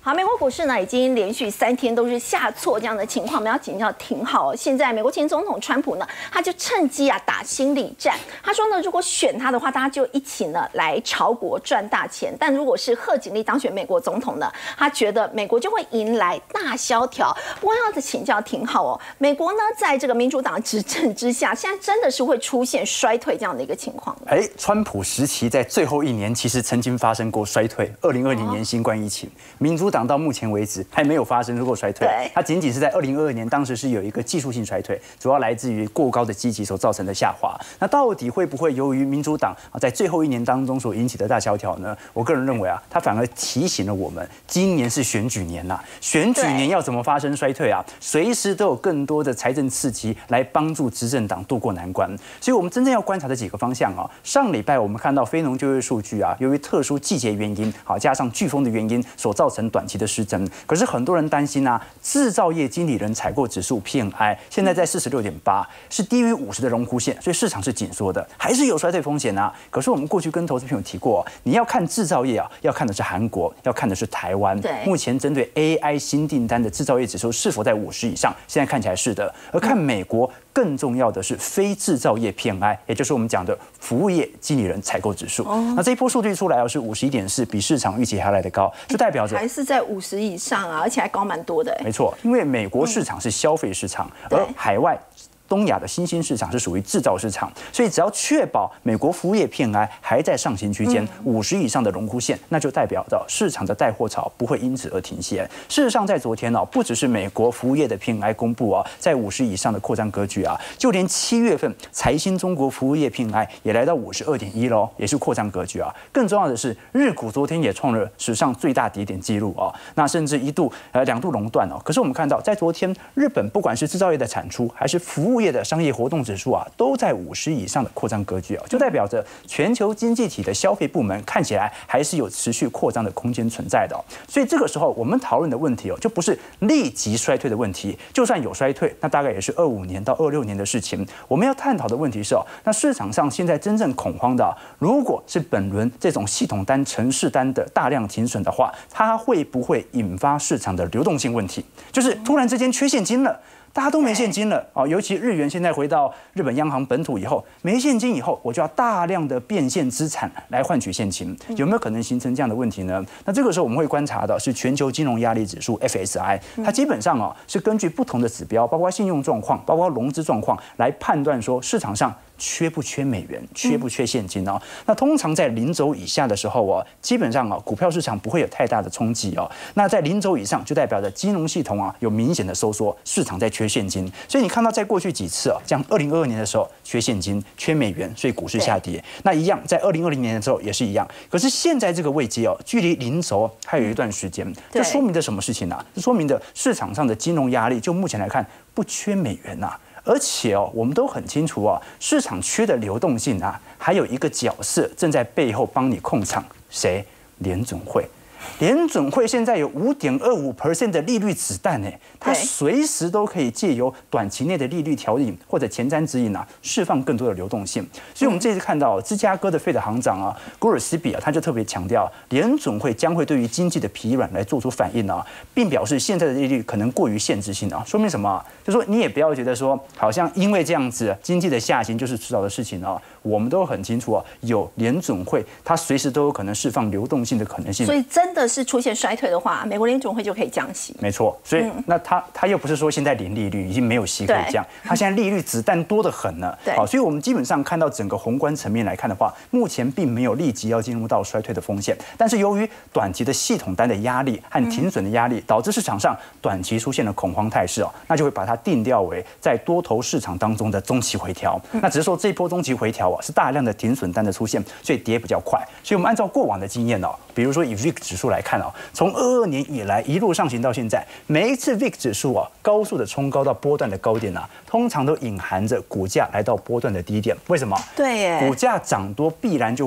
好，美国股市呢已经连续3天都是下挫这样的情况，我们要紧要挺好。现在美国前总统川普呢，他就趁机打心理战。他说呢，如果选他的话，大家就一起呢来朝国赚大钱。但如果是贺锦丽当选美国总统呢，他觉得美国就会迎来大萧条。不过要请教挺好哦，美国呢在这个民主党执政之下，现在真的是会出现衰退这样的一个情况。 川普时期在最后1年其实曾经发生过衰退，2020年新冠疫情，民主党到目前为止还没有发生过衰退，它仅仅是在2022年，当时是有一个技术性衰退，主要来自于过高的基期所造成的下滑。那到底会不会由于民主党在最后1年当中所引起的大萧条呢？我个人认为它反而提醒了我们，今年是选举年呐，选举年要怎么发生衰退啊？随时都有更多的财政刺激来帮助执政党渡过难关。所以我们真正要观察的几个方向啊，上礼拜我们看到非农就业数据由于特殊季节原因，加上飓风的原因所造成短期的失真。可是很多人担心制造业经理人采购指数 PMI 现在在46.8，是低于50的荣枯线，所以市场是紧缩的，还是有衰退风险啊。可是我们过去跟投资朋友提过，你要看制造业要看的是韩国，要看的是台湾。目前针对 AI 新订单的制造业指数是否在50以上，现在看起来是的。而看美国，更重要的是非制造业 PMI， 也就是我们讲的服务业经理人采购指数。那这一波数据出来是51.4，比市场预期还来得高，就代表着还是在50以上而且还高蛮多的。 没错，因为美国市场是消费市场，而海外东亚的新兴市场是属于制造市场，所以只要确保美国服务业 PMI 还在上行区间50以上的荣枯线，那就代表着市场的带货潮不会因此而停歇。事实上，在昨天不只是美国服务业的 PMI 公布在50以上的扩张格局就连7月份财新中国服务业 PMI 也来到52.1喽，也是扩张格局更重要的是，日股昨天也创了史上最大跌点记录那甚至一度2度熔断可是我们看到，在昨天日本不管是制造业的产出还是服务业的商业活动指数都在50以上的扩张格局就代表着全球经济体的消费部门看起来还是有持续扩张的空间存在的所以这个时候我们讨论的问题就不是立即衰退的问题，就算有衰退，那大概也是25年到26年的事情。我们要探讨的问题是那市场上现在真正恐慌的如果是本轮这种系统单、程式单的大量停损的话，它会不会引发市场的流动性问题？就是突然之间缺现金了。大家都没现金了尤其日元现在回到日本央行本土以后，没现金以后，我就要大量的变现资产来换取现金，有没有可能形成这样的问题呢？那这个时候我们会观察的是全球金融压力指数 FSI， 它基本上是根据不同的指标，包括信用状况、包括融资状况来判断说市场上缺不缺美元，缺不缺现金那通常在0轴以下的时候基本上股票市场不会有太大的冲击那在0轴以上，就代表着金融系统有明显的收缩，市场在缺现金。所以你看到在过去几次像2022年的时候缺现金、缺美元，所以股市下跌。那一样在2020年的时候也是一样。可是现在这个位阶距离0轴还有一段时间，这说明的什么事情这说明的市场上的金融压力，就目前来看不缺美元而且我们都很清楚市场缺的流动性还有一个角色正在背后帮你控场，谁？联准会。联准会现在有5.25% 的利率子弹它随时都可以借由短期内的利率调引或者前瞻指引释放更多的流动性。所以我们这次看到芝加哥的费德行长古尔斯比他就特别强调，联准会将会对于经济的疲软来做出反应并表示现在的利率可能过于限制性说明什么？就说你也不要觉得说好像因为这样子经济的下行就是迟早的事情我们都很清楚有联准会它随时都有可能释放流动性的可能性。 所以真的是出现衰退的话，美国联准会就可以降息。 没错，所以那他又不是说现在零利率已经没有息可以降，他现在利率子弹多得很呢。所以我们基本上看到整个宏观层面来看的话，目前并没有立即要进入到衰退的风险，但是由于短期的系统单的压力和停损的压力，导致市场上短期出现了恐慌态势那就会把它定调为在多头市场当中的中期回调。那只是说这一波中期回调是大量的停损单的出现，所以跌比较快。所以我们按照过往的经验比如说以 VIX 指数来看从22年以来一路上行到现在，每一次 VIX 指数高速的冲高到波段的高点通常都隐含着股价来到波段的低点。为什么？ 对耶， 股价涨多必然就会有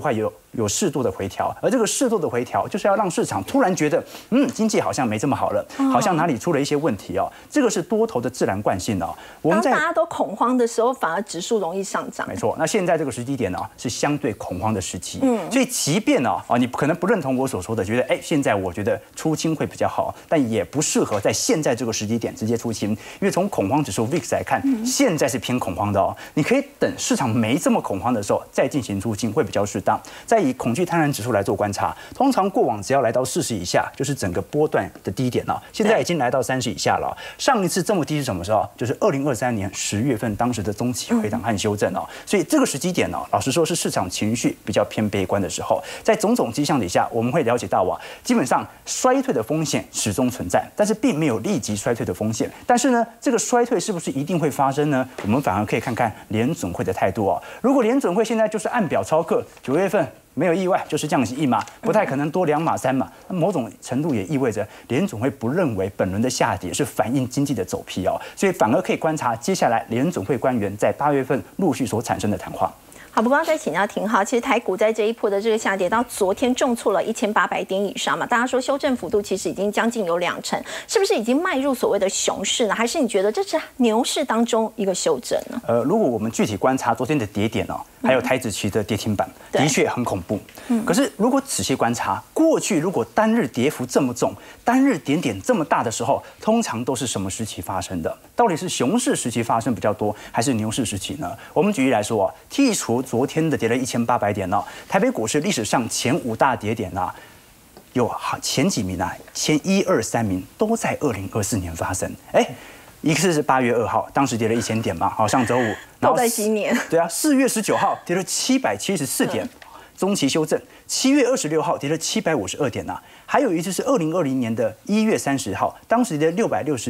有适度的回调，而这个适度的回调就是要让市场突然觉得，经济好像没这么好了，好像哪里出了一些问题哦。这个是多头的自然惯性哦。 当大家都恐慌的时候，反而指数容易上涨。 没错，那现在这个时机点呢，是相对恐慌的时期。所以即便你可能不认同我所说的，觉得现在我觉得出清会比较好，但也不适合在现在这个时机点直接出清，因为从恐慌指数 VIX 来看，现在是偏恐慌的哦。你可以等市场没这么恐慌的时候再进行出清，会比较适当。再以恐惧贪婪指数来做观察，通常过往只要来到40以下，就是整个波段的低点了。现在已经来到30以下了。上一次这么低是什么时候？就是2023年10月份当时的中期回档和修正哦。所以这个时机点老实说是市场情绪比较偏悲观的时候。在种种迹象底下，我们会了解到基本上衰退的风险始终存在，但是并没有立即衰退的风险。但是呢，这个衰退是不是一定会发生呢？我们反而可以看看联准会的态度哦。如果联准会现在就是按表操课，9月份没有意外就是降息1码，不太可能多2码3码。那某种程度也意味着联准会不认为本轮的下跌是反映经济的走皮哦，所以反而可以观察接下来联准会官员在8月份陆续所产生的谈话。 好，不过再请教廷浩，其实台股在这一波的这个下跌到昨天重挫了1800点以上嘛，大家说修正幅度其实已经将近有2成，是不是已经迈入所谓的熊市呢？还是你觉得这是牛市当中一个修正呢？ 如果我们具体观察昨天的跌点还有台指期的跌停板，的确很恐怖。可是如果仔细观察，过去如果单日跌幅这么重，单日点这么大的时候，通常都是什么时期发生的？到底是熊市时期发生比较多，还是牛市时期呢？我们举例来说剔除昨天的跌了1800点台北股市历史上前5大跌点有前几名前1、2、3名都在2024年发生。一次是8月2号，当时跌了1000点嘛，上周五， 都在今年。 对啊，4月19号跌了774点，中期修正；7月26号跌了752点还有一次是2020年的1月30号，当时跌了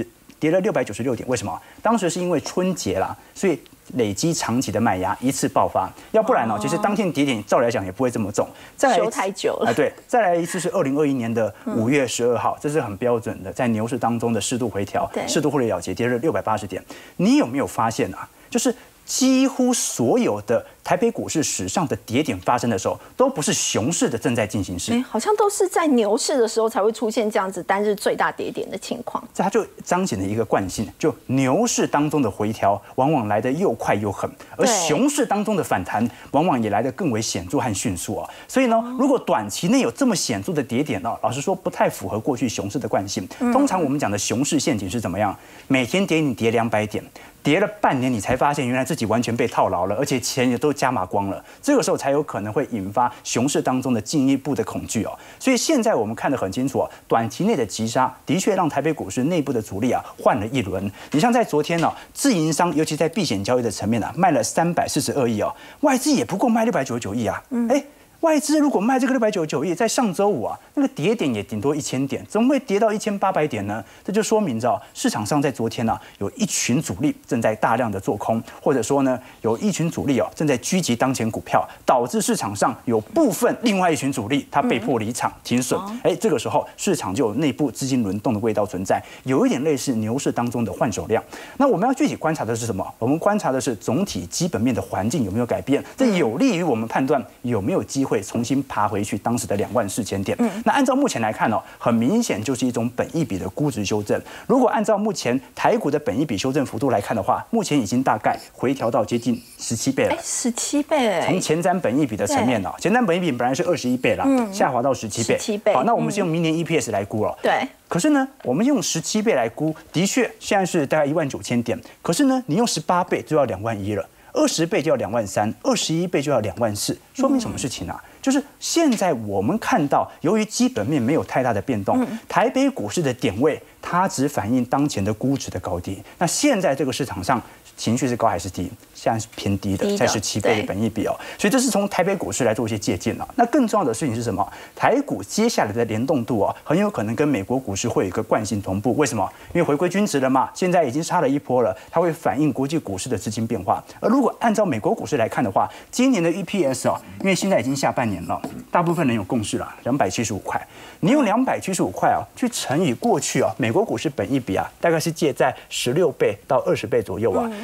696点。为什么？当时是因为春节啦，所以累积长期的卖压一次爆发，要不然其实当天跌点照来讲也不会这么重。再来修太久了对，再来一次是2021年的5月12号，这是很标准的在牛市当中的适度回调，适度获利了结，跌了680点。你有没有发现就是几乎所有的台北股市史上的跌点发生的时候，都不是熊市的正在进行时， 好像都是在牛市的时候才会出现这样子单日最大跌点的情况。 这它就彰显了一个惯性，就牛市当中的回调往往来得又快又狠，而熊市当中的反弹往往也来得更为显著和迅速所以呢，如果短期内有这么显著的跌点老实说不太符合过去熊市的惯性。通常我们讲的熊市陷阱是怎么样？每天你跌200点。跌了半年，你才发现原来自己完全被套牢了，而且钱也都加码光了。这个时候才有可能会引发熊市当中的进一步的恐惧所以现在我们看得很清楚短期内的急杀的确让台北股市内部的主力换了一轮。你像在昨天自营商尤其在避险交易的层面卖了342亿外资也不够卖699亿外资如果卖这个699亿，在上周五那个跌点也顶多1000点，怎么会跌到1800点呢？这就说明着市场上在昨天有一群主力正在大量的做空，或者说呢有一群主力正在狙击当前股票，导致市场上有部分另外一群主力他被迫离场停损。这个时候市场就有内部资金轮动的味道存在，有一点类似牛市当中的换手量。那我们要具体观察的是什么？我们观察的是总体基本面的环境有没有改变，这有利于我们判断有没有机会重新爬回去当时的24000点。那按照目前来看很明显就是一种本益比的估值修正。如果按照目前台股的本益比修正幅度来看的话，目前已经大概回调到接近17倍了。 17倍从前瞻本益比的层面前瞻本益比本来是21倍啦，下滑到17倍。好，那我们是用明年 EPS 来估了。 对。 可是呢，我们用17倍来估，的确现在是大概19000点。可是呢，你用18倍就要21000了。20倍就要23000，21倍就要24000，说明什么事情就是现在我们看到，由于基本面没有太大的变动，台北股市的点位它只反映当前的估值的高低。那现在这个市场上情绪是高还是低？现在是偏低的，才17倍的本益比所以这是从台北股市来做一些借鉴那更重要的事情是什么？台股接下来的联动度很有可能跟美国股市会有一个惯性同步。为什么？因为回归均值了嘛，现在已经杀了一波了，它会反映国际股市的资金变化。而如果按照美国股市来看的话，今年的 EPS 因为现在已经下半年了，大部分人有共识了，275块。你用275块去乘以过去美国股市本益比大概是介在16倍到20倍左右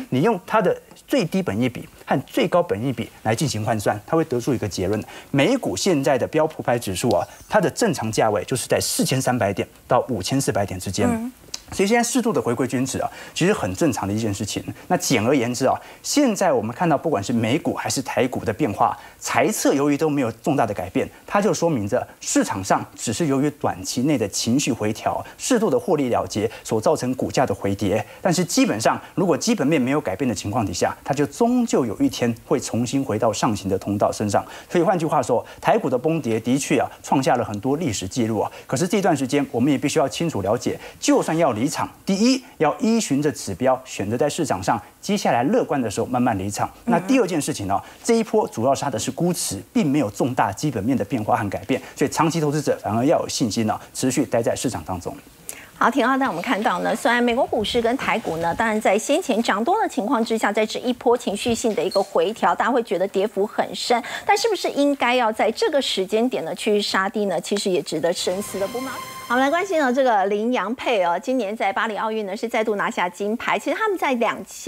你用它的最低本益比和最高本益比来进行换算，它会得出一个结论：美股现在的标普500指数啊，它的正常价位就是在4300点到5400点之间。所以现在适度的回归均值啊，其实很正常的一件事情。那简而言之啊，现在我们看到不管是美股还是台股的变化，财测由于都没有重大的改变，它就说明着市场上只是由于短期内的情绪回调、适度的获利了结所造成股价的回跌。但是基本上，如果基本面没有改变的情况底下，它就终究有一天会重新回到上行的通道身上。所以换句话说，台股的崩跌的确啊创下了很多历史记录啊。可是这段时间我们也必须要清楚了解，就算要离场，第一要依循着指标，选择在市场上接下来乐观的时候慢慢离场。那第二件事情呢，这一波主要杀的是估值，并没有重大基本面的变化和改变，所以长期投资者反而要有信心呢，持续待在市场当中。 好，田浩带我们看到呢，虽然美国股市跟台股呢，当然在先前涨多的情况之下，在这一波情绪性的一个回调，大家会觉得跌幅很深，但是不是应该要在这个时间点呢去杀低呢？其实也值得深思的，不吗？好，我们来关心这个林洋配今年在巴黎奥运呢是再度拿下金牌。其实他们在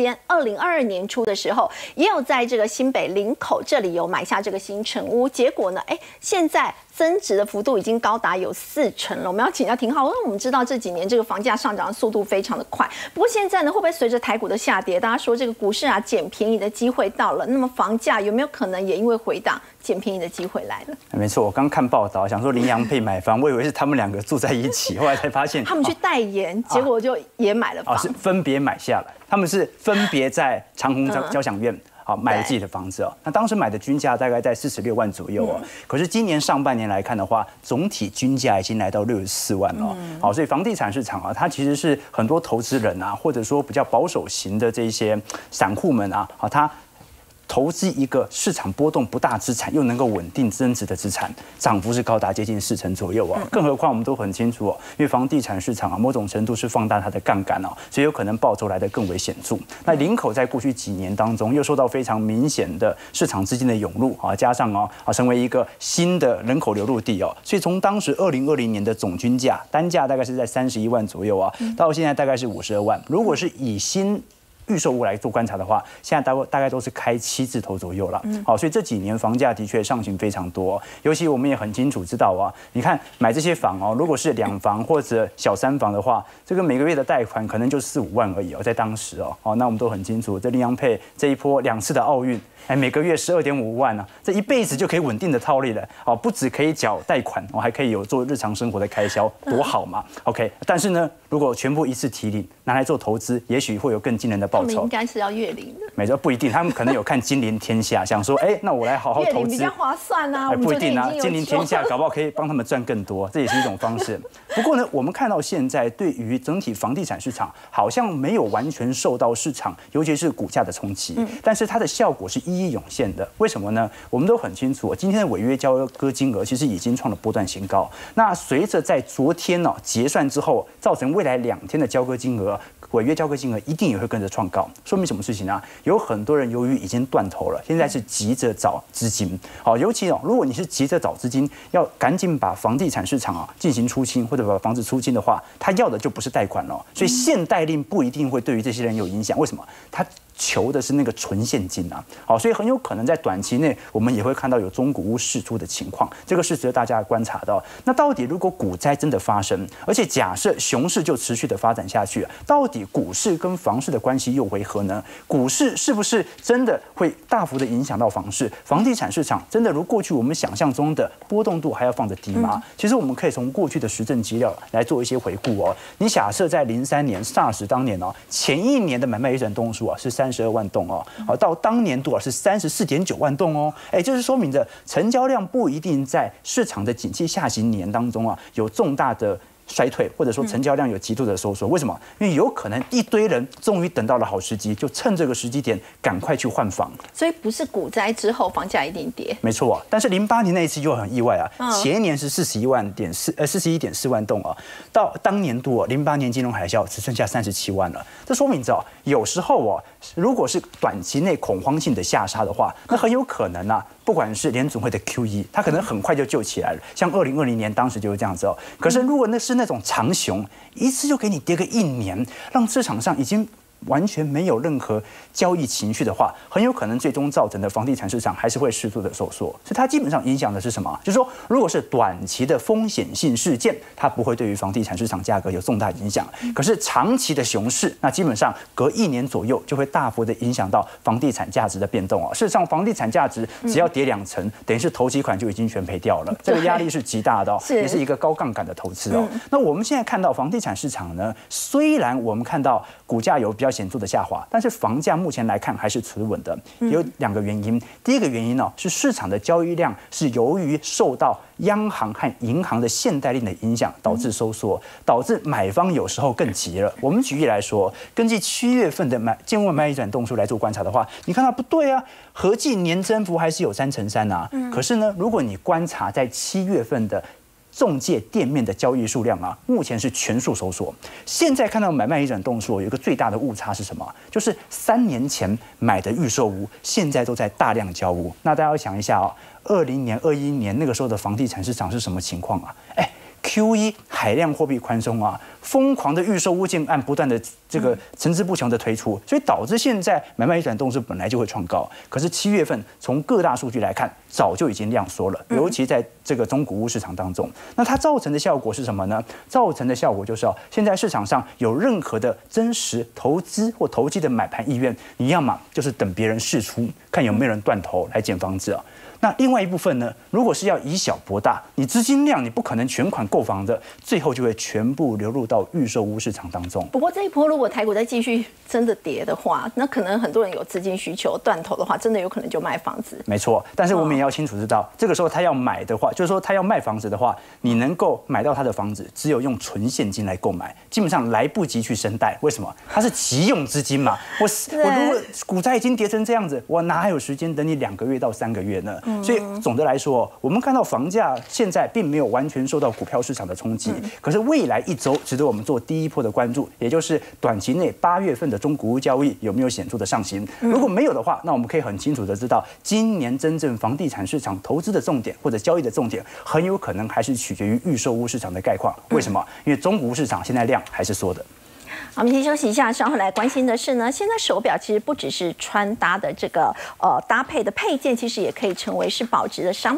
2022年初的时候，也有在这个新北林口这里有买下这个新成屋，结果呢，现在增值的幅度已经高达有40%了。我们要请教廷浩，因为我们知道这几年这个房价上涨的速度非常的快，不过现在呢，会不会随着台股的下跌，大家说这个股市啊捡便宜的机会到了？那么房价有没有可能也因为回档捡便宜的机会来了？ 没错，我刚看报道，想说林洋配买房，我以为是他们两个住在一起，后来才发现他们去代言，结果就也买了房， 是分别买下来，他们是分别在长虹交响院。买了自己的房子那当时买的均价大概在46万左右可是今年上半年来看的话，总体均价已经来到64万了所以房地产市场它其实是很多投资人或者说比较保守型的这些散户们他投资一个市场波动不大资产，又能够稳定增值的资产，涨幅是高达接近40%左右更何况我们都很清楚因为房地产市场某种程度是放大它的杠杆所以有可能报酬来得更为显著。那林口在过去几年当中又受到非常明显的市场资金的涌入加上成为一个新的人口流入地所以从当时2020年的总均价单价大概是在31万左右到现在大概是52万。如果是以新预售屋来做观察的话，现在大概都是开7字头左右了。所以这几年房价的确上行非常多。尤其我们也很清楚知道你看买这些房如果是2房或者小3房的话，这个每个月的贷款可能就4-5万而已在当时那我们都很清楚，这林洋配这一波2次的奥运，每个月12.5万这一辈子就可以稳定的套利了不只可以缴贷款还可以有做日常生活的开销，多好嘛。OK， 但是呢，如果全部一次提领拿来做投资，也许会有更惊人的报酬。 他们应该是要月领的， 没错，不一定，他们可能有看金陵天下，想说，那我来好好投资， 月领比较划算不一定金陵天下搞不好可以帮他们赚更多，这也是一种方式。不过呢，我们看到现在对于整体房地产市场，好像没有完全受到市场，尤其是股价的冲击，但是它的效果是一一涌现的。为什么呢？我们都很清楚，今天的违约交割金额其实已经创了波段新高。那随着在昨天结算之后，造成未来2天的交割金额。违约交割金额一定也会跟着创高，说明什么事情有很多人由于已经断头了，现在是急着找资金。尤其如果你是急着找资金，要赶紧把房地产市场进行出清，或者把房子出清的话，他要的就不是贷款了。所以限贷令不一定会对于这些人有影响。为什么？他求的是那个纯现金所以很有可能在短期内我们也会看到有中古屋释出的情况，这个是值得大家观察的。那到底如果股灾真的发生，而且假设熊市就持续的发展下去，到底股市跟房市的关系又为何呢？股市是不是真的会大幅的影响到房市？房地产市场真的如过去我们想象中的波动度还要放得低吗？其实我们可以从过去的实证资料来做一些回顾你假设在03年 SARS 当年前一年的买卖移转栋数是32万栋到当年度是34.9万栋就是说明着成交量不一定在市场的景气下行年当中有重大的衰退，或者说成交量有极度的收缩。为什么？因为有可能一堆人终于等到了好时机，就趁这个时机点赶快去换房。 所以不是股灾之后房价一定跌， 没错但是08年那一次就很意外前一年是41.4万栋到当年度08年金融海啸只剩下37万了。这说明着有时候如果是短期内恐慌性的下杀的话，那很有可能不管是联准会的 QE， 它可能很快就救起来了，像2020年当时就是这样子可是如果那是那种长熊，一次就给你跌个1年，让市场上已经完全没有任何交易情绪的话，很有可能最终造成的房地产市场还是会适度的收缩。所以它基本上影响的是什么？就是说，如果是短期的风险性事件，它不会对于房地产市场价格有重大影响。可是长期的熊市，那基本上隔1年左右就会大幅的影响到房地产价值的变动哦。事实上，房地产价值只要跌2成，等于是头期款就已经全赔掉了，这个压力是极大的哦，也是一个高杠杆的投资哦。那我们现在看到房地产市场呢，虽然我们看到股价有比较显著的下滑，但是房价目前来看还是持稳的。有2个原因，第一个原因呢是市场的交易量是由于受到央行和银行的限贷令的影响导致收缩，导致买方有时候更急了。我们举例来说，根据7月份的建物卖移转动数来做观察的话，你看到不对啊，合计年增幅还是有3%啊。可是呢，如果你观察在7月份的中介店面的交易数量啊，目前是全数收缩。现在看到买卖移转动数有一个最大的误差是什么？就是3年前买的预售屋，现在都在大量交屋。那大家要想一下哦，20年、21年那个时候的房地产市场是什么情况啊？QE 海量货币宽松啊，疯狂的预售屋建案不断的这个层出不穷的推出，所以导致现在买卖移转动数本来就会创高。可是7月份从各大数据来看，早就已经量缩了，尤其在这个中古屋市场当中。那它造成的效果是什么呢？造成的效果就是现在市场上有任何的真实投资或投机的买盘意愿，你要么就是等别人释出，看有没有人断头来捡房子啊。那另外一部分呢，如果是要以小博大，你资金量你不可能全款购房的，最后就会全部流入到预售屋市场当中。 不过这一波如果台股再继续真的跌的话，那可能很多人有资金需求断头的话，真的有可能就卖房子。 没错，但是我们也要清楚知道，这个时候他要买的话，就是说他要卖房子的话，你能够买到他的房子，只有用纯现金来购买，基本上来不及去申贷。为什么？它是急用资金嘛。我如果股债已经跌成这样子，我哪还有时间等你2个月到3个月呢？所以总的来说，我们看到房价现在并没有完全受到股票市场的冲击，可是未来1周值得我们做第一波的关注，也就是短期内8月份的中古屋交易有没有显著的上行。如果没有的话，那我们可以很清楚的知道，今年真正房地产市场投资的重点或者交易的重点，很有可能还是取决于预售屋市场的概况。为什么？因为中古屋市场现在量还是缩的。 好，我们先休息一下，稍后来关心的是呢，现在手表其实不只是穿搭的这个搭配的配件，其实也可以成为是保值的商品。